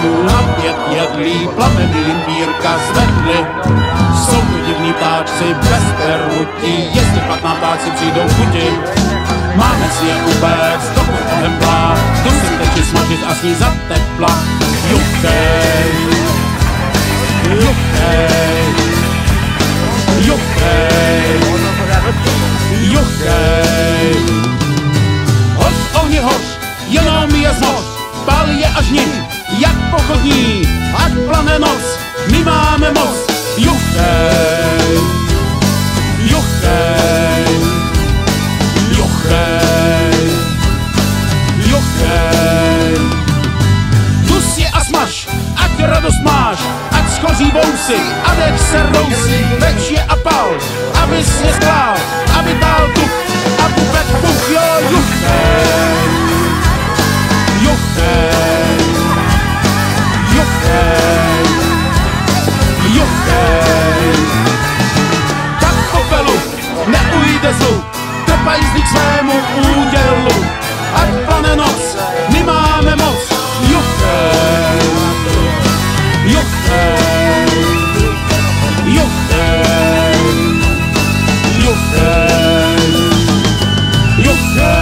tu na 5 jedlí, plameny limbírka zvedly. Jsou to divní ptáčci bez perutí, jestli pak na ptáci přijdou chuti. Máme si je upéct, dokud ohem plá, dosyte či smažit a snízat tepla. Juchej, juchej, juchej, juchej. Hoř ohni hoř, jenom je zmoř, pálí je až ním, jak pochodní, ať plane noc, my máme moc. Juchej, juchej, juchej, juchej. Dus je a smaž, ať radost máš, ať schoří vousy a dech se rousí. Več je a pal, aby si je sklál, aby dál duch a bubet buch. Jo, juchej, juchej, juchej, juchej. Tak popelu neujde zlu, trpajzlík svému údělu. Ať plane noc, my máme moc. Juchej, juchej, juchej, juchej, juchej.